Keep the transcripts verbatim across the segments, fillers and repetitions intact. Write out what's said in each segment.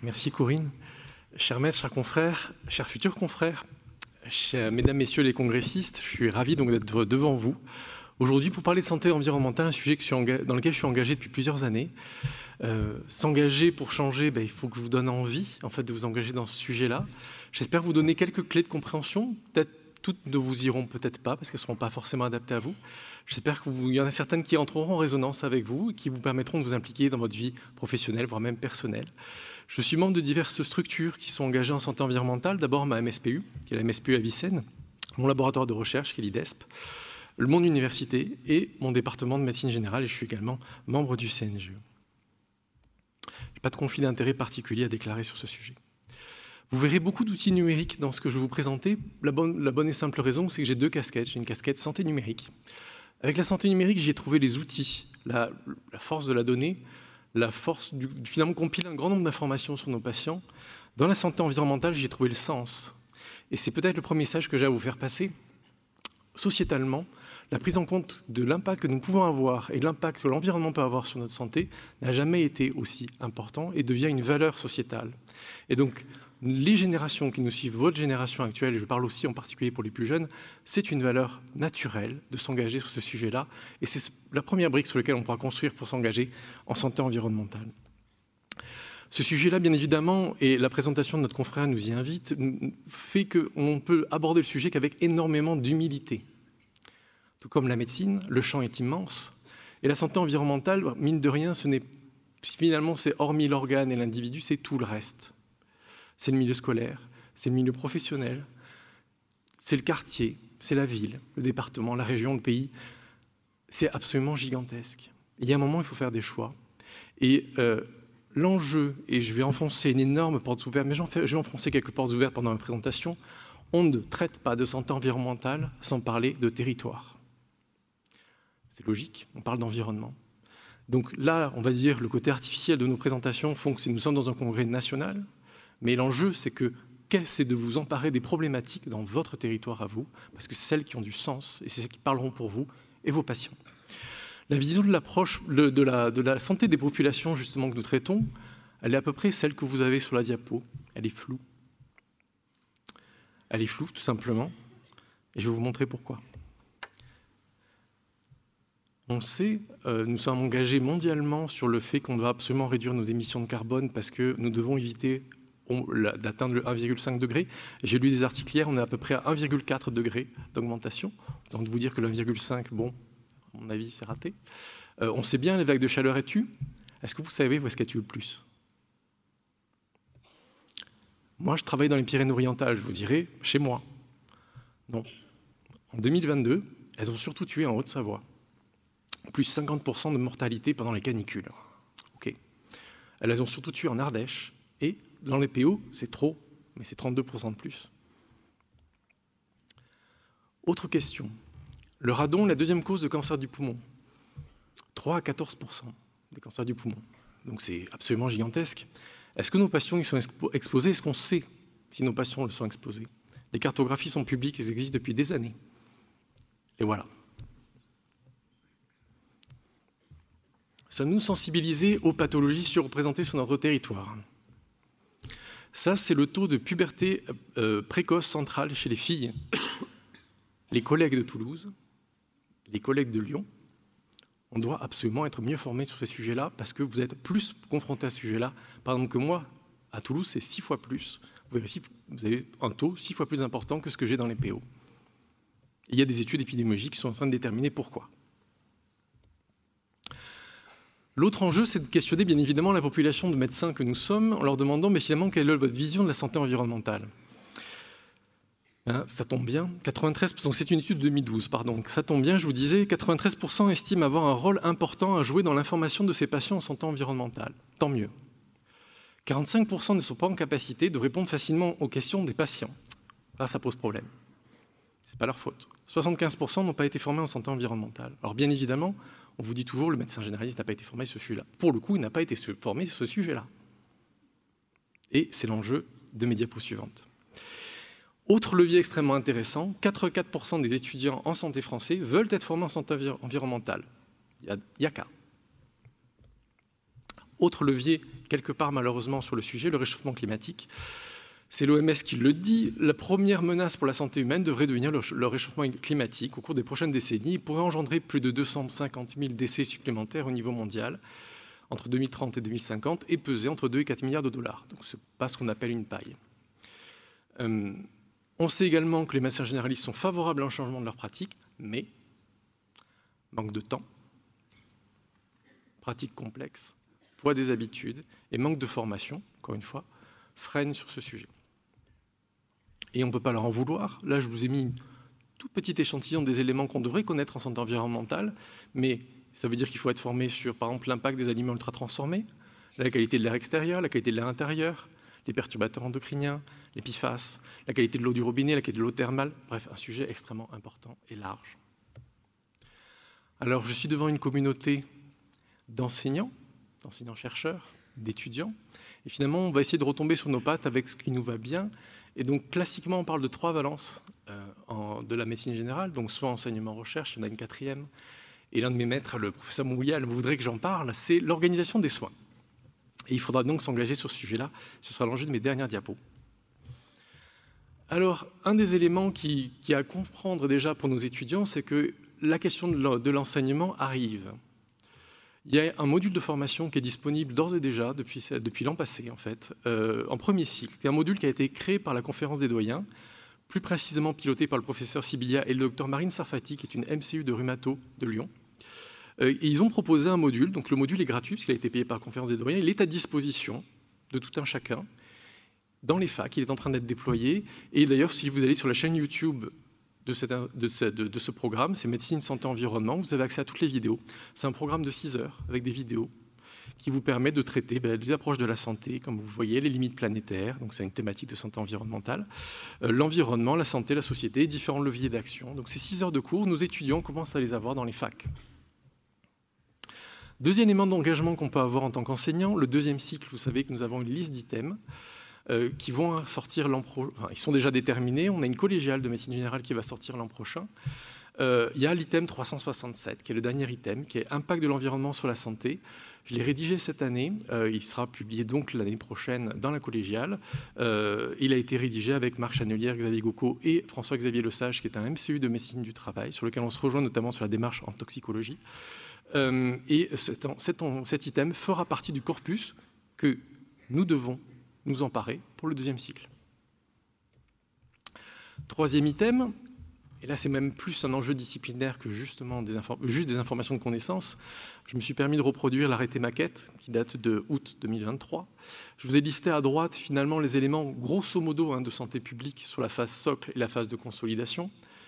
Merci Corinne. Chers maîtres, chers confrères, chers futurs confrères, chers mesdames, messieurs les congressistes, je suis ravi donc d'être devant vous aujourd'hui pour parler de santé environnementale, un sujet que je suis dans lequel je suis engagé depuis plusieurs années. Euh, S'engager pour changer, ben, il faut que je vous donne envie en fait, de vous engager dans ce sujet-là. J'espère vous donner quelques clés de compréhension. Peut-être toutes ne vous iront peut-être pas parce qu'elles ne seront pas forcément adaptées à vous. J'espère qu'il y en a certaines qui entreront en résonance avec vous et qui vous permettront de vous impliquer dans votre vie professionnelle, voire même personnelle. Je suis membre de diverses structures qui sont engagées en santé environnementale. D'abord ma M S P U, qui est la M S P U à Vicenne, mon laboratoire de recherche, qui est l'I D E S P, mon université et mon département de médecine générale. Et je suis également membre du C N G E. Je n'ai pas de conflit d'intérêt particulier à déclarer sur ce sujet. Vous verrez beaucoup d'outils numériques dans ce que je vais vous présenter. La bonne, la bonne et simple raison, c'est que j'ai deux casquettes. J'ai une casquette santé numérique. Avec la santé numérique, j'y ai trouvé les outils, la, la force de la donnée, la force du, finalement compiler un grand nombre d'informations sur nos patients. Dans la santé environnementale, j'y ai trouvé le sens. Et c'est peut-être le premier message que j'ai à vous faire passer. Sociétalement, la prise en compte de l'impact que nous pouvons avoir et l'impact que l'environnement peut avoir sur notre santé n'a jamais été aussi important et devient une valeur sociétale. Et donc, les générations qui nous suivent, votre génération actuelle, et je parle aussi en particulier pour les plus jeunes, c'est une valeur naturelle de s'engager sur ce sujet-là. Et c'est la première brique sur laquelle on pourra construire pour s'engager en santé environnementale. Ce sujet-là, bien évidemment, et la présentation de notre confrère nous y invite, fait qu'on peut aborder le sujet qu'avec énormément d'humilité. Tout comme la médecine, le champ est immense. Et la santé environnementale, mine de rien, ce n'est finalement, c'est hormis l'organe et l'individu, c'est tout le reste. C'est le milieu scolaire, c'est le milieu professionnel, c'est le quartier, c'est la ville, le département, la région, le pays. C'est absolument gigantesque. Il y a un moment, il faut faire des choix. Et euh, l'enjeu, et je vais enfoncer une énorme porte ouverte, mais je vais enfoncer quelques portes ouvertes pendant ma présentation, on ne traite pas de santé environnementale sans parler de territoire. C'est logique, on parle d'environnement. Donc là, on va dire, le côté artificiel de nos présentations font que nous sommes dans un congrès national, mais l'enjeu, c'est que c'est de vous emparer des problématiques dans votre territoire à vous, parce que c'est celles qui ont du sens et c'est celles qui parleront pour vous et vos patients. La vision de l'approche de, de, la, de la santé des populations, justement, que nous traitons, elle est à peu près celle que vous avez sur la diapo. Elle est floue. Elle est floue, tout simplement, et je vais vous montrer pourquoi. On sait, euh, nous sommes engagés mondialement sur le fait qu'on doit absolument réduire nos émissions de carbone parce que nous devons éviter d'atteindre le un virgule cinq degré. J'ai lu des articles hier, on est à peu près à un virgule quatre degré d'augmentation. Autant de vous dire que le un virgule cinq, bon, à mon avis, c'est raté. Euh, on sait bien les vagues de chaleur elles tuent. Est-ce que vous savez où est-ce qu'elles tuent le plus? Moi, je travaille dans les Pyrénées-Orientales, je vous dirais, chez moi. Non. En deux mille vingt-deux, elles ont surtout tué en Haute-Savoie. Plus cinquante pour cent de mortalité pendant les canicules. Okay. Elles ont surtout tué en Ardèche et dans les P O, c'est trop, mais c'est trente-deux pour cent de plus. Autre question. Le radon, la deuxième cause de cancer du poumon. trois à quatorze pour cent des cancers du poumon. Donc c'est absolument gigantesque. Est-ce que nos patients y sont exposés? Est-ce qu'on sait si nos patients le sont exposés? Les cartographies sont publiques, elles existent depuis des années. Et voilà. Ça nous sensibiliser aux pathologies surreprésentées sur notre territoire. Ça, c'est le taux de puberté euh, précoce centrale chez les filles. Les collègues de Toulouse, les collègues de Lyon, on doit absolument être mieux formés sur ces sujets-là parce que vous êtes plus confrontés à ce sujet-là. Par exemple que moi, à Toulouse, c'est six fois plus. Vous verrez, vous avez un taux six fois plus important que ce que j'ai dans les P O. Et il y a des études épidémiologiques qui sont en train de déterminer pourquoi. L'autre enjeu, c'est de questionner bien évidemment la population de médecins que nous sommes en leur demandant mais finalement quelle est votre vision de la santé environnementale. Hein, ça tombe bien, quatre-vingt-treize pour cent, c'est une étude de deux mille douze, pardon, ça tombe bien, je vous disais, quatre-vingt-treize pour cent estiment avoir un rôle important à jouer dans l'information de ces patients en santé environnementale. Tant mieux. quarante-cinq pour cent ne sont pas en capacité de répondre facilement aux questions des patients. Là, ça pose problème. Ce n'est pas leur faute. soixante-quinze pour cent n'ont pas été formés en santé environnementale. Alors bien évidemment, on vous dit toujours, le médecin généraliste n'a pas été formé sur ce sujet-là. Pour le coup, il n'a pas été formé sur ce sujet-là. Et c'est l'enjeu de mes diapos suivantes. Autre levier extrêmement intéressant, quatre-vingt-quatre pour cent des étudiants en santé français veulent être formés en santé environnementale. Il n'y a, a qu'à. Autre levier, quelque part malheureusement sur le sujet, le réchauffement climatique. C'est l'O M S qui le dit, la première menace pour la santé humaine devrait devenir le, le réchauffement climatique. Au cours des prochaines décennies, il pourrait engendrer plus de deux cent cinquante mille décès supplémentaires au niveau mondial entre deux mille trente et deux mille cinquante et peser entre deux et quatre milliards de dollars. Donc ce n'est pas ce qu'on appelle une paille. Euh, on sait également que les médecins généralistes sont favorables à un changement de leur pratique, mais manque de temps, pratique complexe, poids des habitudes et manque de formation, encore une fois, freinent sur ce sujet. Et on ne peut pas leur en vouloir. Là, je vous ai mis un tout petit échantillon des éléments qu'on devrait connaître en santé environnementale, mais ça veut dire qu'il faut être formé sur, par exemple, l'impact des aliments ultra-transformés, la qualité de l'air extérieur, la qualité de l'air intérieur, les perturbateurs endocriniens, les P F A S, la qualité de l'eau du robinet, la qualité de l'eau thermale, bref, un sujet extrêmement important et large. Alors, je suis devant une communauté d'enseignants, d'enseignants-chercheurs, d'étudiants, et finalement, on va essayer de retomber sur nos pattes avec ce qui nous va bien. Et donc, classiquement, on parle de trois valences euh, en, de la médecine générale, donc soit enseignement-recherche, il y en a une quatrième, et l'un de mes maîtres, le professeur Mouyal, voudrait que j'en parle, c'est l'organisation des soins. Et il faudra donc s'engager sur ce sujet-là, ce sera l'enjeu de mes dernières diapos. Alors, un des éléments qui, qui est à comprendre déjà pour nos étudiants, c'est que la question de l'enseignement arrive. Il y a un module de formation qui est disponible d'ores et déjà, depuis, depuis l'an passé en fait, euh, en premier cycle. C'est un module qui a été créé par la conférence des doyens, plus précisément piloté par le professeur Sibilia et le docteur Marine Sarfati, qui est une M C U de rhumato de Lyon. Euh, et ils ont proposé un module, donc le module est gratuit, puisqu'il a été payé par la conférence des doyens, il est à disposition de tout un chacun, dans les facs, il est en train d'être déployé, et d'ailleurs, si vous allez sur la chaîne YouTube De, cette, de, ce, de, de ce programme, c'est Médecine, Santé, Environnement. Vous avez accès à toutes les vidéos. C'est un programme de six heures avec des vidéos qui vous permet de traiter ben, les approches de la santé, comme vous voyez, les limites planétaires, donc c'est une thématique de santé environnementale, euh, l'environnement, la santé, la société, différents leviers d'action. Donc ces six heures de cours, nos étudiants commencent à les avoir dans les facs. Deuxième élément d'engagement qu'on peut avoir en tant qu'enseignant, le deuxième cycle, vous savez que nous avons une liste d'items Euh, qui vont sortir l'an prochain. Enfin, ils sont déjà déterminés. On a une collégiale de médecine générale qui va sortir l'an prochain. Euh, il y a l'item trois cent soixante-sept, qui est le dernier item, qui est Impact de l'environnement sur la santé. Je l'ai rédigé cette année. Euh, il sera publié donc l'année prochaine dans la collégiale. Euh, il a été rédigé avec Marc Chanelière, Xavier Gauco et François-Xavier Lesage, qui est un M C U de médecine du travail, sur lequel on se rejoint notamment sur la démarche en toxicologie. Euh, et cet, cet, cet item fera partie du corpus que nous devons nous emparer pour le deuxième cycle. Troisième item, et là c'est même plus un enjeu disciplinaire que justement des juste des informations de connaissance, je me suis permis de reproduire l'arrêté maquette qui date de août deux mille vingt-trois. Je vous ai listé à droite finalement les éléments grosso modo hein, de santé publique sur la phase socle et la phase de consolidation.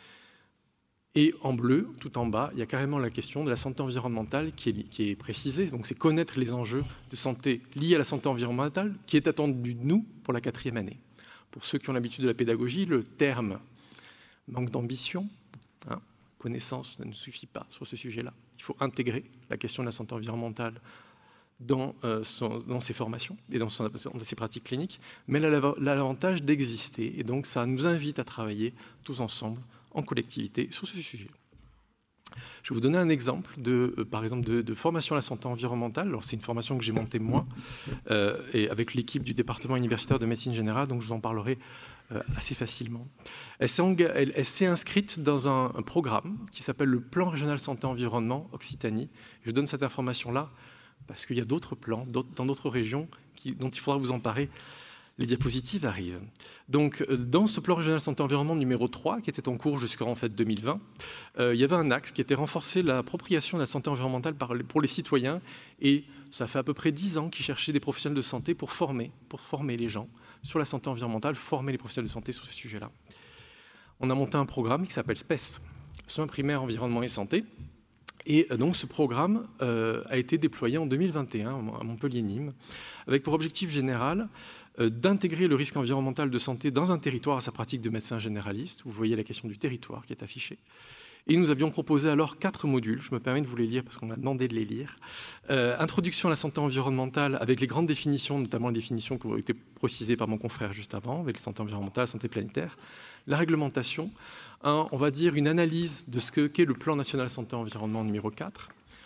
Et en bleu, tout en bas, il y a carrément la question de la santé environnementale qui est, qui est précisée. Donc c'est connaître les enjeux de santé liés à la santé environnementale qui est attendu de nous pour la quatrième année. Pour ceux qui ont l'habitude de la pédagogie, le terme manque d'ambition, hein, connaissance ne suffit pas sur ce sujet-là. Il faut intégrer la question de la santé environnementale dans, euh, son, dans ses formations et dans, son, dans ses pratiques cliniques, mais elle a l'avantage d'exister. Et donc ça nous invite à travailler tous ensemble en collectivité sur ce sujet. Je vais vous donner un exemple, de, euh, par exemple, de, de formation à la santé environnementale. Alors, c'est une formation que j'ai montée moi, euh, et avec l'équipe du département universitaire de médecine générale, donc je vous en parlerai euh, assez facilement. Elle s'est inscrite dans un, un programme qui s'appelle le Plan régional santé-environnement Occitanie. Je donne cette information-là parce qu'il y a d'autres plans dans d'autres régions qui, dont il faudra vous emparer. Les diapositives arrivent. Donc, dans ce plan régional santé-environnement numéro trois, qui était en cours jusqu'en en fait, deux mille vingt, euh, il y avait un axe qui était renforcer l'appropriation de la santé environnementale par les, pour les citoyens. Et ça fait à peu près dix ans qu'ils cherchaient des professionnels de santé pour former, pour former les gens sur la santé environnementale, former les professionnels de santé sur ce sujet-là. On a monté un programme qui s'appelle SPES, Soins primaires, environnement et santé. Et donc, ce programme euh, a été déployé en deux mille vingt et un à Montpellier-Nîmes, avec pour objectif général d'intégrer le risque environnemental de santé dans un territoire à sa pratique de médecin généraliste. Vous voyez la question du territoire qui est affichée. Et nous avions proposé alors quatre modules. Je me permets de vous les lire parce qu'on m'a demandé de les lire. Euh, introduction à la santé environnementale avec les grandes définitions, notamment les définitions qui ont été précisées par mon confrère juste avant, avec la santé environnementale, la santé planétaire. La réglementation, un, on va dire une analyse de ce qu'est le plan national santé environnement numéro quatre.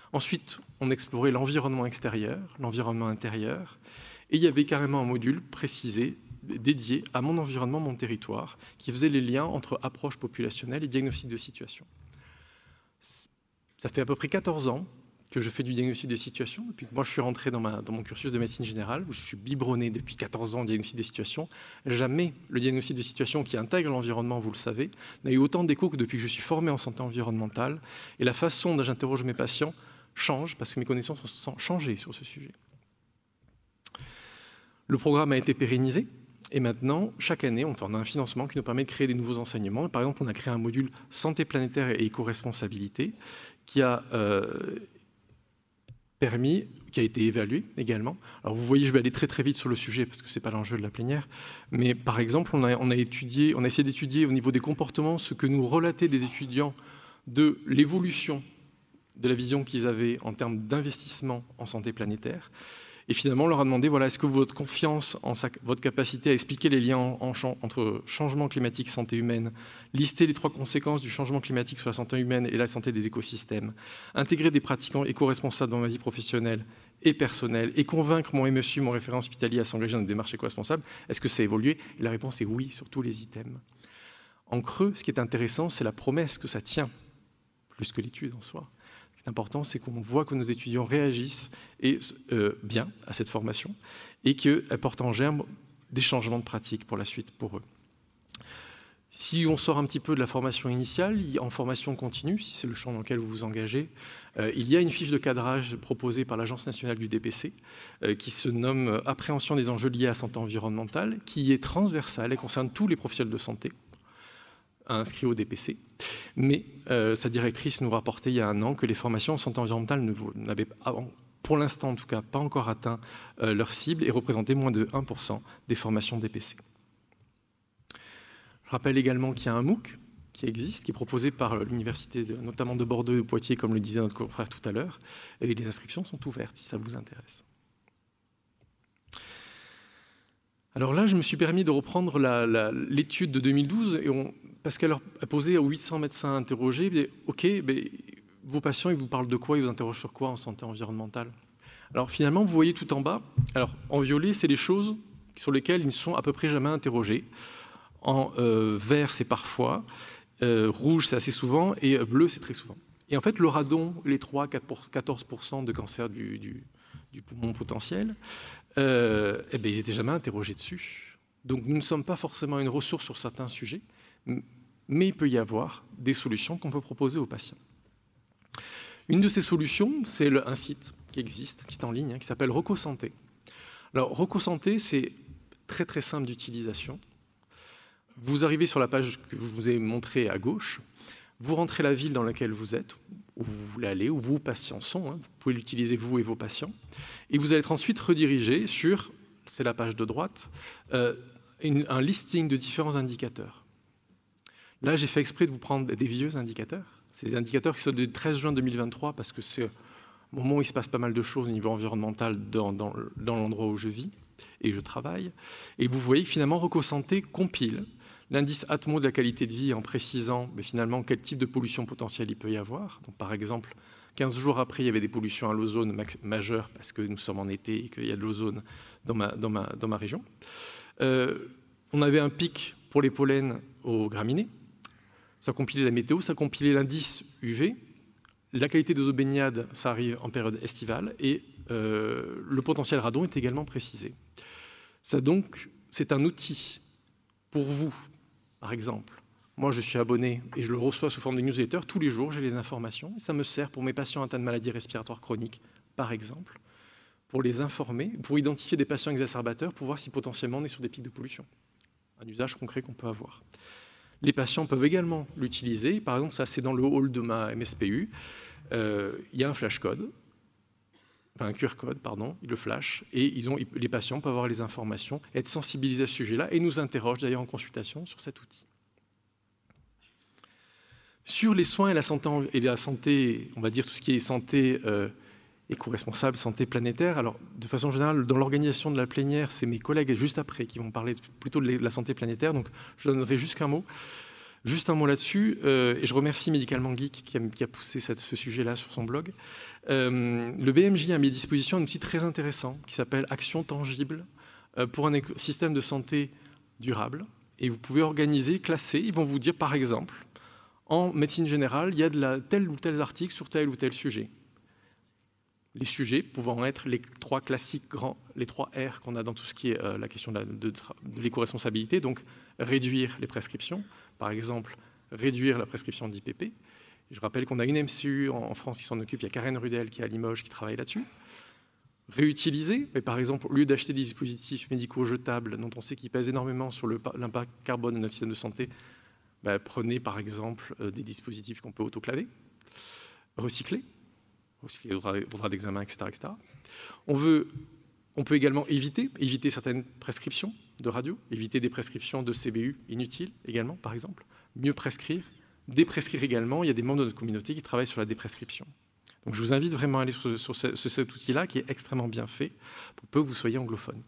Ensuite, on explorait l'environnement extérieur, l'environnement intérieur, et il y avait carrément un module précisé, dédié à mon environnement, mon territoire, qui faisait les liens entre approche populationnelle et diagnostic de situation. Ça fait à peu près quatorze ans que je fais du diagnostic des situations, depuis que moi je suis rentré dans, ma, dans mon cursus de médecine générale, où je suis biberonné depuis quatorze ans au diagnostic des situations. Jamais le diagnostic des situations qui intègre l'environnement, vous le savez, n'a eu autant d'écho que depuis que je suis formé en santé environnementale. Et la façon dont j'interroge mes patients change, parce que mes connaissances sont changées sur ce sujet. Le programme a été pérennisé, et maintenant, chaque année, on a un financement qui nous permet de créer des nouveaux enseignements. Par exemple, on a créé un module santé planétaire et éco-responsabilité, qui a... Euh, permis, qui a été évalué également. Alors vous voyez, je vais aller très très vite sur le sujet parce que ce n'est pas l'enjeu de la plénière, mais par exemple, on a, on a, étudié, on a essayé d'étudier au niveau des comportements ce que nous relataient des étudiants de l'évolution de la vision qu'ils avaient en termes d'investissement en santé planétaire. Et finalement, on leur a demandé, voilà, est-ce que votre confiance en sa, votre capacité à expliquer les liens en, en, entre changement climatique et santé humaine, lister les trois conséquences du changement climatique sur la santé humaine et la santé des écosystèmes, intégrer des pratiquants éco-responsables dans ma vie professionnelle et personnelle, et convaincre mon M S U, mon référent hospitalier, à s'engager dans une démarche éco-responsable, est-ce que ça a évolué? Et la réponse est oui, sur tous les items. En creux, ce qui est intéressant, c'est la promesse que ça tient, plus que l'étude en soi. Ce qui est important, c'est qu'on voit que nos étudiants réagissent et, euh, bien à cette formation et qu'elle porte en germe des changements de pratique pour la suite pour eux. Si on sort un petit peu de la formation initiale, en formation continue, si c'est le champ dans lequel vous vous engagez, euh, il y a une fiche de cadrage proposée par l'Agence nationale du D P C euh, qui se nomme « Appréhension des enjeux liés à la santé environnementale », qui est transversale et concerne tous les professionnels de santé inscrits au D P C. Mais euh, sa directrice nous rapportait il y a un an que les formations en santé environnementale n'avaient, pour l'instant en tout cas, pas encore atteint euh, leur cible et représentaient moins de un pour cent des formations D P C. Je rappelle également qu'il y a un MOOC qui existe, qui est proposé par l'université, notamment de Bordeaux et de Poitiers, comme le disait notre confrère tout à l'heure, et les inscriptions sont ouvertes si ça vous intéresse. Alors là, je me suis permis de reprendre l'étude de deux mille douze, et on, parce qu'elle a posé aux huit cents médecins interrogés, mais, ok, mais vos patients, ils vous parlent de quoi, ils vous interrogent sur quoi en santé environnementale? Alors finalement, vous voyez tout en bas, alors en violet, c'est les choses sur lesquelles ils ne sont à peu près jamais interrogés. En euh, vert, c'est parfois, euh, rouge, c'est assez souvent, et bleu, c'est très souvent. Et en fait, le radon, les trois à quatorze pour cent de cancer du, du, du poumon potentiel, euh, eh bien, ils n'étaient jamais interrogés dessus. Donc, nous ne sommes pas forcément une ressource sur certains sujets, mais il peut y avoir des solutions qu'on peut proposer aux patients. Une de ces solutions, c'est un site qui existe, qui est en ligne, hein, qui s'appelle RecoSanté. Alors, RecoSanté, c'est très très simple d'utilisation. Vous arrivez sur la page que je vous ai montrée à gauche, vous rentrez la ville dans laquelle vous êtes, où vous voulez aller, où vos patients sont, hein, vous pouvez l'utiliser vous et vos patients, et vous allez être ensuite redirigé sur, c'est la page de droite, euh, une, un listing de différents indicateurs. Là, j'ai fait exprès de vous prendre des vieux indicateurs. C'est des indicateurs qui sont du treize juin deux mille vingt-trois, parce que c'est au moment où il se passe pas mal de choses au niveau environnemental dans, dans, dans l'endroit où je vis et je travaille. Et vous voyez que finalement, RecoSanté compile l'indice Atmo de la qualité de vie en précisant mais finalement quel type de pollution potentielle il peut y avoir. Donc, par exemple, quinze jours après, il y avait des pollutions à l'ozone majeures parce que nous sommes en été et qu'il y a de l'ozone dans ma, dans, ma, dans ma région. Euh, on avait un pic pour les pollens aux graminées. Ça compilait la météo, ça compilait l'indice U V. La qualité des eaux baignades, ça arrive en période estivale. Et euh, le potentiel radon est également précisé. Ça donc, c'est un outil pour vous. Par exemple, moi je suis abonné et je le reçois sous forme de newsletter. Tous les jours, j'ai les informations. Et ça me sert pour mes patients atteints de maladies respiratoires chroniques, par exemple, pour les informer, pour identifier des patients exacerbateurs, pour voir si potentiellement on est sur des pics de pollution. Un usage concret qu'on peut avoir. Les patients peuvent également l'utiliser. Par exemple, ça c'est dans le hall de ma M S P U. Euh, il y a un flash code, enfin un Q R code, pardon, ils le flash, et ils ont, les patients peuvent avoir les informations, être sensibilisés à ce sujet-là, et nous interrogent d'ailleurs en consultation sur cet outil. Sur les soins et la santé, et la santé, on va dire tout ce qui est santé euh, éco-responsable, santé planétaire, alors de façon générale, dans l'organisation de la plénière, c'est mes collègues juste après qui vont parler plutôt de la santé planétaire, donc je donnerai juste un mot. Juste un mot là-dessus, euh, et je remercie Médicalement Geek qui a, qui a poussé cette, ce sujet-là sur son blog. Euh, le B M J a mis à disposition un outil très intéressant qui s'appelle Action Tangible euh, pour un système de santé durable. Et vous pouvez organiser, classer, ils vont vous dire par exemple, en médecine générale, il y a de la, tel ou tel article sur tel ou tel sujet. Les sujets pouvant être les trois classiques grands, les trois R qu'on a dans tout ce qui est euh, la question de, de, de l'éco-responsabilité, donc réduire les prescriptions, par exemple réduire la prescription d'I P P. Je rappelle qu'on a une M C U en France qui s'en occupe, il y a Karen Rudel qui est à Limoges qui travaille là-dessus. Réutiliser, mais par exemple, au lieu d'acheter des dispositifs médicaux jetables dont on sait qu'ils pèsent énormément sur l'impact carbone de notre système de santé, bah, prenez par exemple euh, des dispositifs qu'on peut autoclaver. Recycler. Recycler au droit d'examen, et cetera, et cetera. On, veut, on peut également éviter, éviter certaines prescriptions de radio, éviter des prescriptions de C B U inutiles également, par exemple. Mieux prescrire, déprescrire également. Il y a des membres de notre communauté qui travaillent sur la déprescription. Donc je vous invite vraiment à aller sur, sur, ce, sur cet outil-là qui est extrêmement bien fait pour peu que vous soyez anglophone.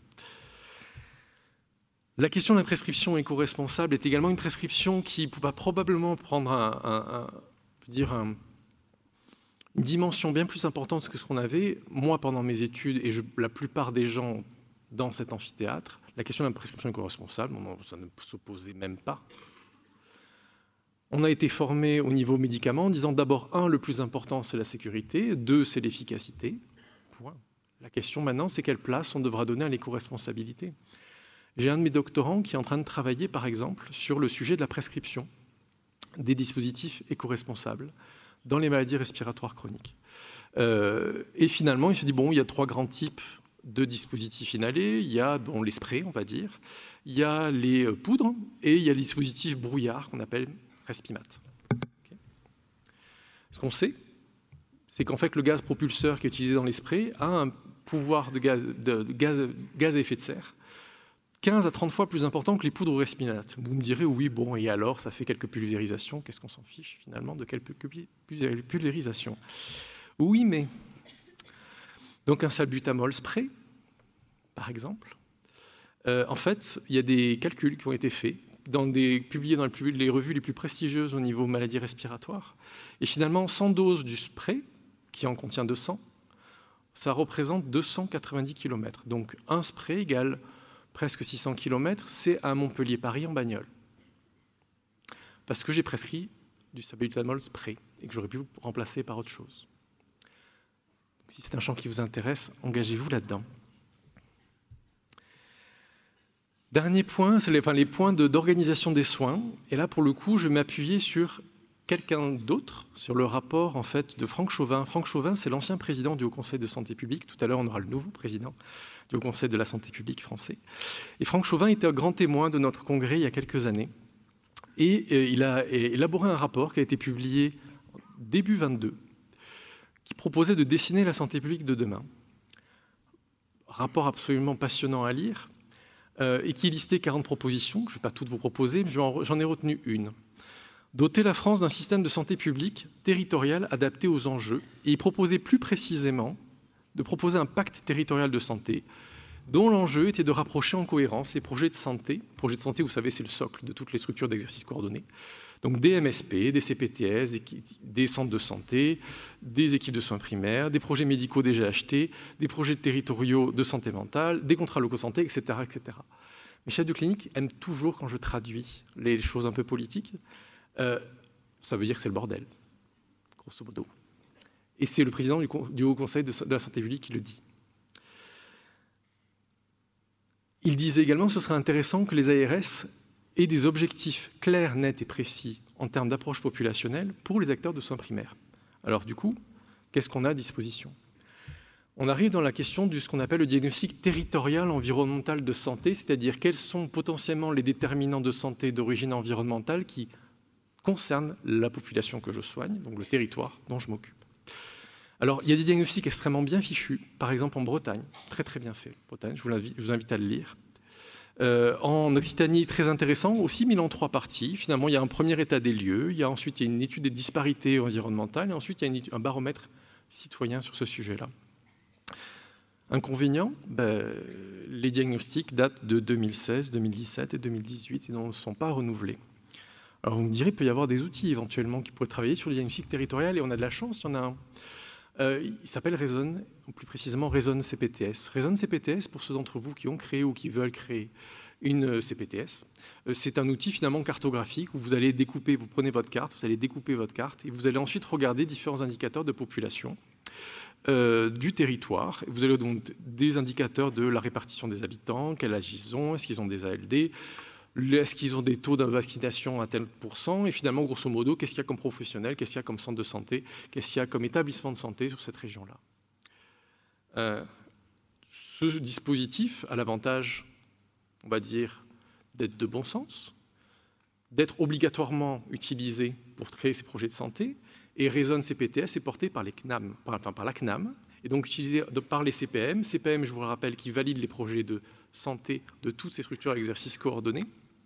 La question de la prescription éco-responsable est également une prescription qui va probablement prendre un, un, un, je veux dire un une dimension bien plus importante que ce qu'on avait, moi, pendant mes études, et je, la plupart des gens dans cet amphithéâtre, la question de la prescription éco-responsable, ça ne s'opposait même pas. On a été formé au niveau médicaments en disant d'abord, un, le plus important, c'est la sécurité, deux, c'est l'efficacité. Point. La question maintenant, c'est quelle place on devra donner à l'éco-responsabilité. J'ai un de mes doctorants qui est en train de travailler, par exemple, sur le sujet de la prescription des dispositifs éco-responsables dans les maladies respiratoires chroniques. Euh, et finalement, il se dit, bon, il y a trois grands types de dispositifs inhalés. Il y a bon, les sprays, on va dire. Il y a les poudres et il y a les dispositifs brouillards qu'on appelle Respimat. Okay. Ce qu'on sait, c'est qu'en fait, le gaz propulseur qui est utilisé dans les sprays a un pouvoir de gaz, de, de gaz, gaz à effet de serre quinze à trente fois plus important que les poudres respinates. Vous me direz, oui, bon, et alors, ça fait quelques pulvérisations. Qu'est-ce qu'on s'en fiche, finalement, de quelques pulvérisations? Oui, mais... Donc, un salbutamol spray, par exemple. Euh, en fait, il y a des calculs qui ont été faits, dans des, publiés dans les revues les plus prestigieuses au niveau maladies respiratoires. Et finalement, cent doses du spray, qui en contient deux cents, ça représente deux cent quatre-vingt-dix kilomètres. Donc, un spray égale presque six cents kilomètres, c'est à Montpellier-Paris en bagnole. Parce que j'ai prescrit du salbutamol spray et que j'aurais pu remplacer par autre chose. Donc, si c'est un champ qui vous intéresse, engagez-vous là-dedans. Dernier point, c'est les, enfin, les points d'organisation des soins. Et là, pour le coup, je vais m'appuyer sur quelqu'un d'autre, sur le rapport en fait, de Franck Chauvin. Franck Chauvin, c'est l'ancien président du Haut Conseil de santé publique. Tout à l'heure, on aura le nouveau président du Haut Conseil de la santé publique français. Et Franck Chauvin était un grand témoin de notre congrès il y a quelques années. Et euh, il a élaboré un rapport qui a été publié début vingt-deux, qui proposait de dessiner la santé publique de demain. Rapport absolument passionnant à lire, euh, et qui listait quarante propositions. Je ne vais pas toutes vous proposer, mais j'en ai retenu une. Doter la France d'un système de santé publique territorial adapté aux enjeux. Et il proposait plus précisément de proposer un pacte territorial de santé dont l'enjeu était de rapprocher en cohérence les projets de santé. Projets de santé, vous savez, c'est le socle de toutes les structures d'exercice coordonné. Donc des M S P, des C P T S, des, des centres de santé, des équipes de soins primaires, des projets médicaux déjà achetés, des projets territoriaux de santé mentale, des contrats locaux santé, et cetera, et cetera. Mes chefs de clinique aiment toujours quand je traduis les choses un peu politiques. Euh, ça veut dire que c'est le bordel, grosso modo. Et c'est le président du, du Haut Conseil de, de la santé publique qui le dit. Il disait également que ce serait intéressant que les A R S aient des objectifs clairs, nets et précis en termes d'approche populationnelle pour les acteurs de soins primaires. Alors du coup, qu'est-ce qu'on a à disposition? On arrive dans la question de ce qu'on appelle le diagnostic territorial environnemental de santé, c'est-à-dire quels sont potentiellement les déterminants de santé d'origine environnementale qui concernent la population que je soigne, donc le territoire dont je m'occupe. Alors, il y a des diagnostics extrêmement bien fichus, par exemple en Bretagne, très très bien fait, Bretagne, je vous invite, je vous invite à le lire. Euh, en Occitanie, très intéressant, aussi mis en trois parties. Finalement, il y a un premier état des lieux, il y a ensuite il y a une étude des disparités environnementales, et ensuite il y a une étude, un baromètre citoyen sur ce sujet-là. Inconvénient, ben, les diagnostics datent de deux mille seize, deux mille dix-sept et deux mille dix-huit et ne sont pas renouvelés. Alors vous me direz, il peut y avoir des outils éventuellement qui pourraient travailler sur le diagnostic territorial, et on a de la chance, il y en a un. Euh, il s'appelle Raisonne, ou plus précisément Raisonne C P T S. Raisonne C P T S, pour ceux d'entre vous qui ont créé ou qui veulent créer une C P T S, euh, c'est un outil finalement cartographique où vous allez découper, vous prenez votre carte, vous allez découper votre carte et vous allez ensuite regarder différents indicateurs de population euh, du territoire. Vous avez donc des indicateurs de la répartition des habitants, quel âge ils ont, est-ce qu'ils ont des A L D, est-ce qu'ils ont des taux de vaccination à tel pourcent, et finalement, grosso modo, qu'est-ce qu'il y a comme professionnel, qu'est-ce qu'il y a comme centre de santé, qu'est-ce qu'il y a comme établissement de santé sur cette région-là. Euh, ce dispositif a l'avantage, on va dire, d'être de bon sens, d'être obligatoirement utilisé pour créer ces projets de santé, et Raisonne C P T S est porté par, les C N A M, par, enfin par la C N A M, et donc utilisé par les C P M. C P M, je vous le rappelle, qui valide les projets de santé de toutes ces structures à exercice coordonné.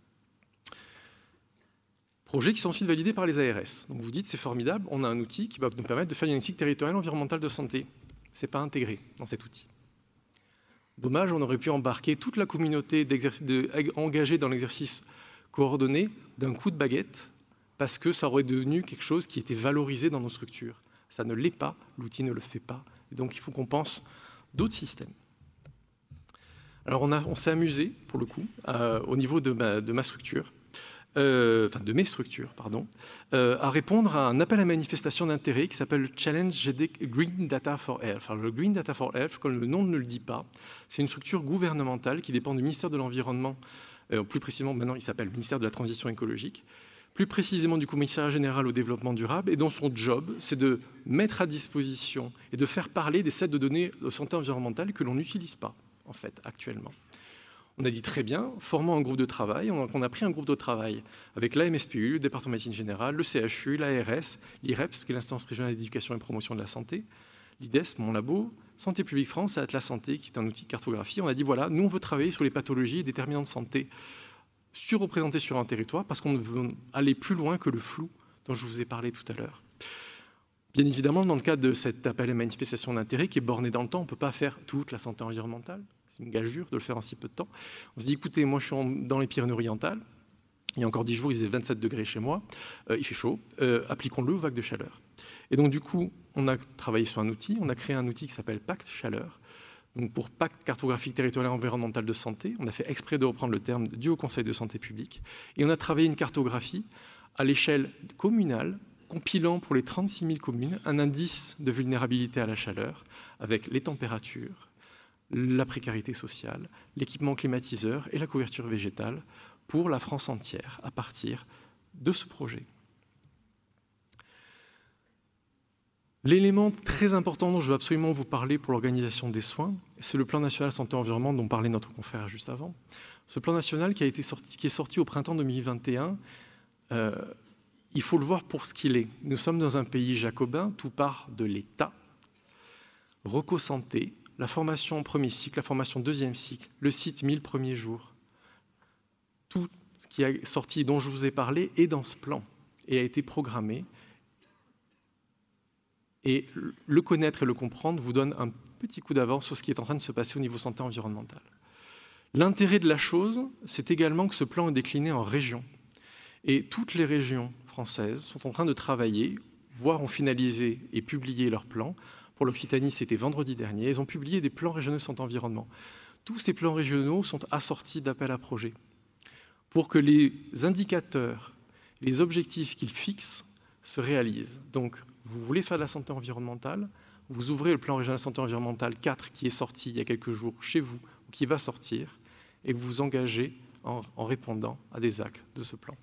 Projets qui sont ensuite validés par les A R S. Donc vous dites, c'est formidable, on a un outil qui va nous permettre de faire une diagnostic territorial environnemental de santé. Ce n'est pas intégré dans cet outil. Dommage, on aurait pu embarquer toute la communauté de, engagée dans l'exercice coordonné d'un coup de baguette, parce que ça aurait devenu quelque chose qui était valorisé dans nos structures. Ça ne l'est pas, l'outil ne le fait pas. Et donc il faut qu'on pense d'autres systèmes. Alors on, on s'est amusé, pour le coup, euh, au niveau de ma, de ma structure, Euh, enfin de mes structures, pardon, euh, à répondre à un appel à manifestation d'intérêt qui s'appelle Challenge G D Green Data for Health. Alors, le Green Data for Health, comme le nom ne le dit pas, c'est une structure gouvernementale qui dépend du ministère de l'Environnement, euh, plus précisément maintenant il s'appelle ministère de la Transition écologique, plus précisément du Commissariat général au développement durable, et dont son job, c'est de mettre à disposition et de faire parler des sets de données de santé environnementale que l'on n'utilise pas, en fait, actuellement. On a dit très bien, formons un groupe de travail. On a, on a pris un groupe de travail avec l'A M S P U, le département de médecine générale, le C H U, l'A R S, l'I R E P S, qui est l'instance régionale d'éducation et de promotion de la santé, l'I D E S, mon labo, Santé publique France et Atlas Santé, qui est un outil de cartographie. On a dit, voilà, nous, on veut travailler sur les pathologies et déterminants de santé surreprésentés sur un territoire parce qu'on veut aller plus loin que le flou dont je vous ai parlé tout à l'heure. Bien évidemment, dans le cadre de cet appel à manifestation d'intérêt qui est borné dans le temps, on ne peut pas faire toute la santé environnementale. C'est une gageure de le faire en si peu de temps. On se dit, écoutez, moi je suis en, dans les Pyrénées-Orientales, il y a encore dix jours, il faisait vingt-sept degrés chez moi, euh, il fait chaud, euh, appliquons-le aux vagues de chaleur. Et donc du coup, on a travaillé sur un outil, on a créé un outil qui s'appelle Pacte Chaleur. Donc pour Pacte cartographique territorial environnemental de santé, on a fait exprès de reprendre le terme dû au Conseil de santé publique, et on a travaillé une cartographie à l'échelle communale, compilant pour les trente-six mille communes un indice de vulnérabilité à la chaleur, avec les températures, la précarité sociale, l'équipement climatiseur et la couverture végétale pour la France entière à partir de ce projet. L'élément très important dont je veux absolument vous parler pour l'organisation des soins, c'est le plan national santé-environnement dont parlait notre confrère juste avant. Ce plan national qui, a été sorti, qui est sorti au printemps deux mille vingt et un, euh, il faut le voir pour ce qu'il est. Nous sommes dans un pays jacobin, tout part de l'État, Reco-Santé, la formation en premier cycle, la formation deuxième cycle, le site mille premiers jours. Tout ce qui est sorti, dont je vous ai parlé, est dans ce plan et a été programmé. Et le connaître et le comprendre vous donne un petit coup d'avance sur ce qui est en train de se passer au niveau santé environnementale. L'intérêt de la chose, c'est également que ce plan est décliné en régions. Et toutes les régions françaises sont en train de travailler, voire ont finalisé et publié leurs plans. Pour l'Occitanie, c'était vendredi dernier. Ils ont publié des plans régionaux de santé environnement. Tous ces plans régionaux sont assortis d'appels à projets pour que les indicateurs, les objectifs qu'ils fixent se réalisent. Donc, vous voulez faire de la santé environnementale, vous ouvrez le plan régional de santé environnementale quatre qui est sorti il y a quelques jours chez vous, ou qui va sortir, et vous vous engagez en, en répondant à des actes de ce plan.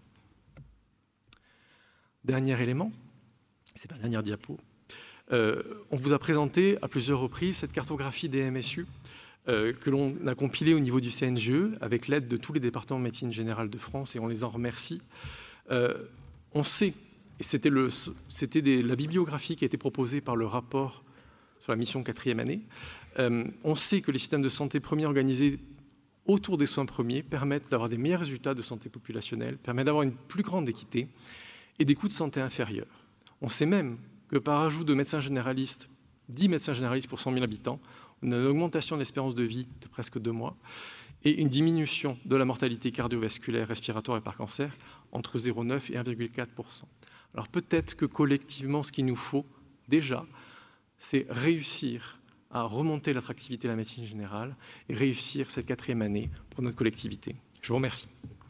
Dernier élément, c'est ma dernière diapo. Euh, on vous a présenté à plusieurs reprises cette cartographie des M S U euh, que l'on a compilée au niveau du C N G E avec l'aide de tous les départements de médecine générale de France et on les en remercie. Euh, on sait, et c'était la bibliographie qui a été proposée par le rapport sur la mission quatrième année, euh, on sait que les systèmes de santé premiers organisés autour des soins premiers permettent d'avoir des meilleurs résultats de santé populationnelle, permettent d'avoir une plus grande équité et des coûts de santé inférieurs. On sait même que par ajout de médecins généralistes, dix médecins généralistes pour cent mille habitants, on a une augmentation de l'espérance de vie de presque deux mois. et une diminution de la mortalité cardiovasculaire, respiratoire et par cancer entre zéro virgule neuf et un virgule quatre pour cent. Alors peut-être que collectivement, ce qu'il nous faut déjà, c'est réussir à remonter l'attractivité de la médecine générale et réussir cette quatrième année pour notre collectivité. Je vous remercie.